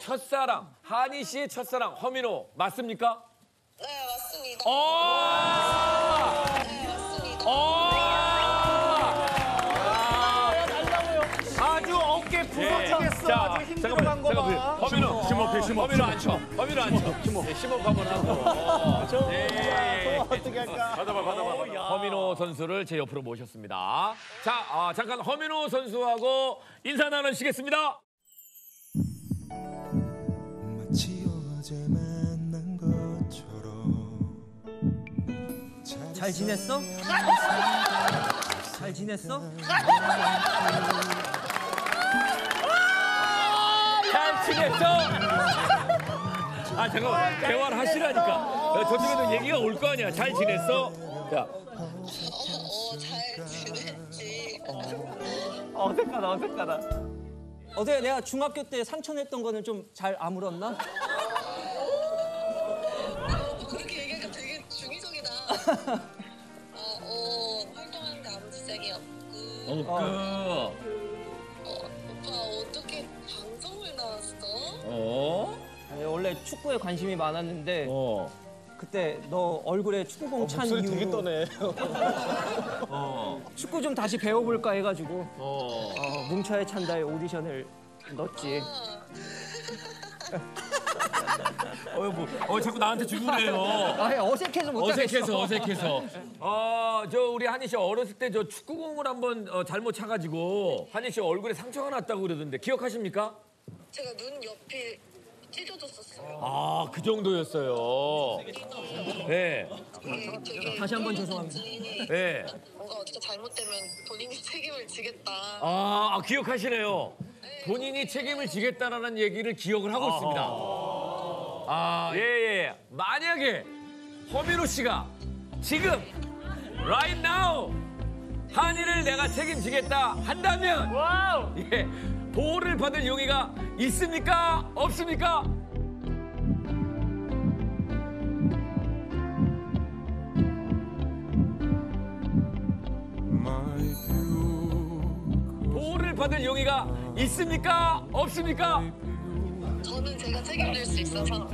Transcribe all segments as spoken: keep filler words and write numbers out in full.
첫사랑, 한희 씨의 첫사랑 허민호 맞습니까? 네, 맞습니다. 어! 네, 맞습니다. 어! 아주 어깨 부서지겠어. 아주 힘들어간 거 봐. 허민호, 심호흡해, 심호흡. 허민호 앉혀. 허민호 앉혀. 심호흡. 심호흡 한번 하고. 저 예. 어떻게 할까? 받아봐, 받아봐, 받아봐. 허민호 선수를 제 옆으로 모셨습니다. 자, 아, 잠깐 허민호 선수하고 인사 나누시겠습니다. 마치 어제 만난 것처럼 잘 지냈어? 잘 지냈어? 잘 지냈어? 아, 잠깐만. 대화를 하시라니까. 야, 저쪽에도 얘기가 올 거 아니야. 잘 지냈어? 야. 어, 어, 잘 지냈지. 어색하다, 어색하다. 어제 내가 중학교 때 상처 냈던 거는 좀 잘 아물었나? 그렇게 얘기하니까 되게 중의적이다. 어, 어, 활동하는데 아무 지장이 없고. 어, 어, 오빠 어떻게 방송을 나왔어? 어? 아니, 원래 축구에 관심이 많았는데 어. 그때 너 얼굴에 축구공 찬 목소리 이후로 되게 떠네. 어. 축구 좀 다시 배워볼까 해가지고 어. 어, 뭉쳐야 찬다의 오디션을 넣었지. 어, 뭐, 어, 자꾸 나한테 주문해요. 아, 어색해서 못하겠어. 어색해서, 어색해서. 어, 저 우리 한희 씨 어렸을 때 저 축구공을 한번 어, 잘못 차가지고 한희 씨 얼굴에 상처가 났다고 그러던데 기억하십니까? 제가 눈 옆이 찢어졌었어요. 아, 그 정도였어요. 네. 이게 되게 다시 한번 죄송합니다. 네. 뭔가 어떻게 잘못되면 본인이 책임을 지겠다. 아, 아, 기억하시네요. 본인이 책임을 지겠다라는 얘기를 기억을 하고 있습니다. 아, 예, 예. 만약에 허민호 씨가 지금 right now 한이를 내가 책임지겠다 한다면 예, 보호를 받을 용의가 있습니까? 없습니까? 보호를 받을 용의가 있습니까? 없습니까? 저는 제가 책임질 수 있어서.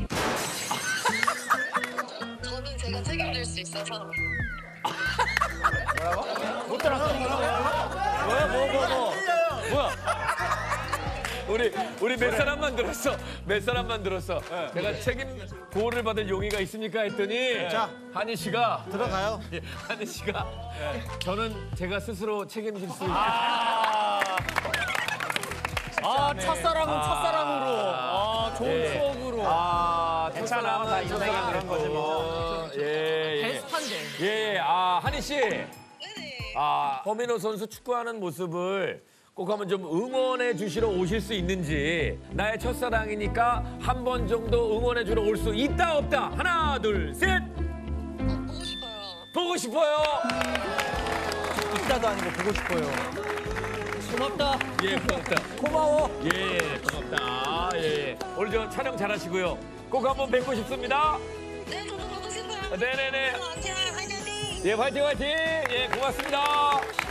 저는 제가 책임질 수 있어서. 못 들었어. 뭐야, 뭐, 뭐, 뭐. 뭐야? 우리, 우리 몇 사람만 들었어. 몇 사람만 들었어. 내가 책임 보호를 받을 용의가 있습니까? 했더니 자. 한희 씨가 들어가요. 예, 한희 씨가 저는 제가 스스로 책임질 수 있다. 아, 첫사랑은 첫사랑으로. 아, 좋은 예. 추억으로. 아, 괜찮아. 다 인생이 그런 거지 뭐. 예, 예. 베스트한데. 예, 예. 아, 한희 씨. 네네. 아, 허민호 선수 축구하는 모습을 꼭 한번 좀 응원해 주시러 오실 수 있는지. 나의 첫사랑이니까 한 번 정도 응원해 주러 올 수 있다 없다. 하나, 둘, 셋. 어, 보고 싶어요. 보고 싶어요. 있다도 아니고 보고 싶어요. 고맙다. 예, 고맙다. 고마워. 예, 고맙다. 아, 예. 오늘 저 촬영 잘하시고요. 꼭 한번 뵙고 싶습니다. 네, 저도 보고 싶어요. 네네네. 안녕, 안녕. 예, 화이팅, 화이팅. 예, 고맙습니다.